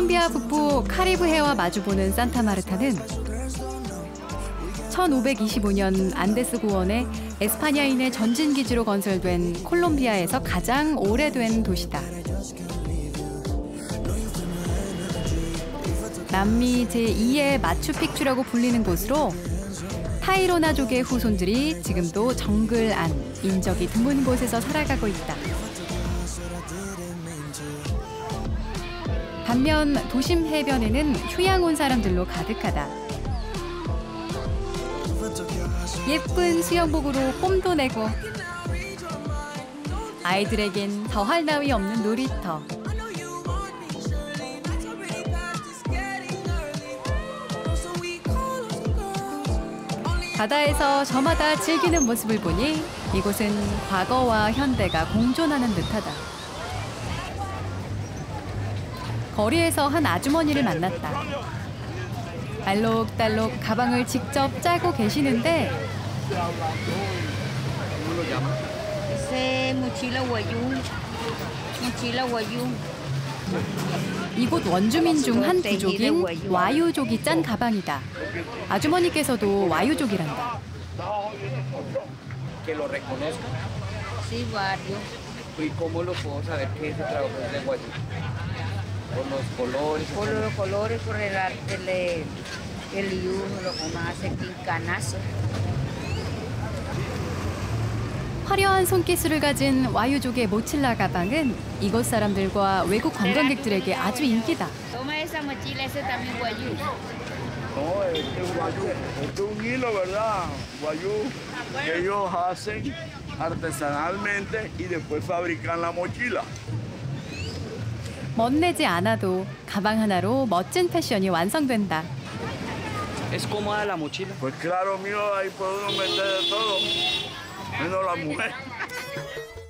콜롬비아 북부 카리브해와 마주보는 산타마르타는 1525년 안데스 고원에 에스파냐인의 전진기지로 건설된 콜롬비아에서 가장 오래된 도시다. 남미 제2의 마추픽추라고 불리는 곳으로 타이로나족의 후손들이 지금도 정글 안, 인적이 드문 곳에서 살아가고 있다. 반면 도심 해변에는 휴양 온 사람들로 가득하다. 예쁜 수영복으로 뽐도 내고 아이들에겐 더할 나위 없는 놀이터. 바다에서 저마다 즐기는 모습을 보니 이곳은 과거와 현대가 공존하는 듯하다. 거리에서 한 아주머니를 만났다. 알록달록 가방을 직접 짜고 계시는데 이곳 원주민 중 한 부족인 와유족이 짠 가방이다. 아주머니께서도 와유족이란다. 화려한 손기술을 가진 와유족의 모칠라 가방은 이곳 사람들과 외국 관광객들에게 아주 인기다. No, este es un hilo, ¿verdad? Guayú, que ellos hacen artesanalmente y después fabrican la mochila. 멋내지 않아도 가방 하나로 멋진 패션이 완성된다. ¿Es cómoda la mochila? Pues claro, mío, ahí puede uno meter de todo, menos la mujer.